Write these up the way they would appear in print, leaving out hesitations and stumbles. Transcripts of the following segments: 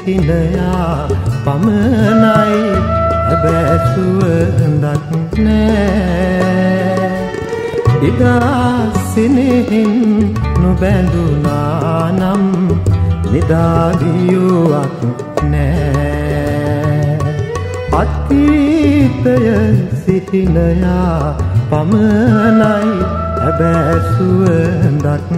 සිහිනයා පමණයි හැබැයි සුවඳක් නෑ ඉදා සිනෙහින් නොබැඳුනා නම් නිදාගියුවක් නෑ අතීතය සිහිනයා පමණයි හැබැයි සුවඳක්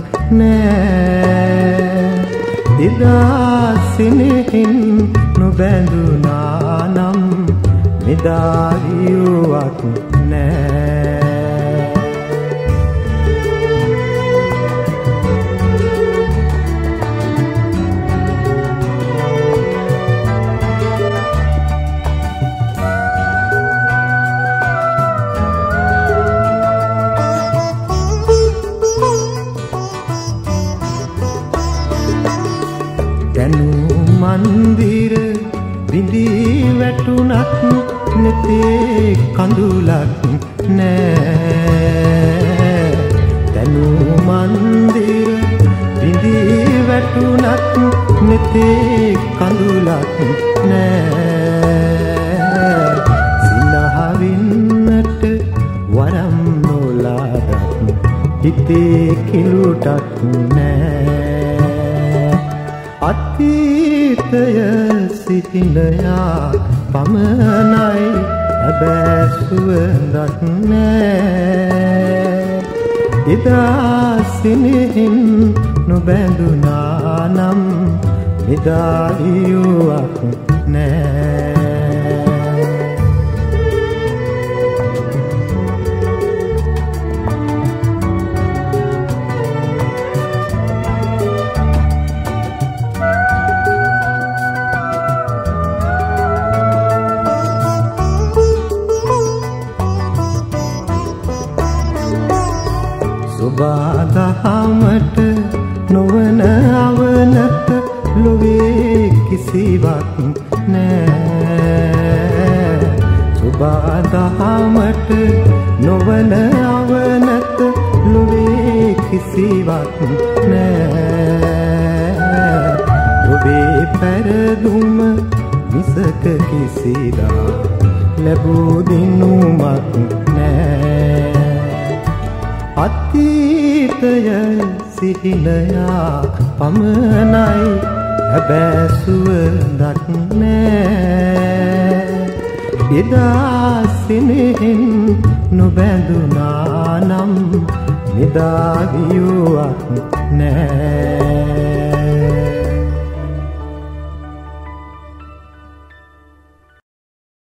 නෑ ඉදා සිනෙහින් නොබැඳුනා නම් නිදාගියුවක් නෑ මන්දිර විඳී වැටුණත් නෙතේ කඳුලක් නෑ තනු මන්දිර විඳී වැටුණත් නෙතේ කඳුලක් නෑ සිනහවින්නට වරම් නොලාදත් හිතේ කිලුටක් නෑ අතීතය සිහිනයා පමණයි හැබැයි සුවඳක් නෑ එදා සිනෙහින් නොබැඳුනා නම් නිදාගියුවක් නෑ සුබදහමට නොවන අවනත ලොවේ කිසිවක් නෑ සුබදහමට නොවන අවනත ලොවේ කිසිවක් නෑ ඔබේ පැරදුම විසක කිසිදා ලැබූ දිනුමක් නෑ අතීතය සිහිනයා පමණයි හැබැයි සුවඳක් නෑ එදා සිනෙහින් නොබැඳුනා නම් නිදාගියුවක් නෑ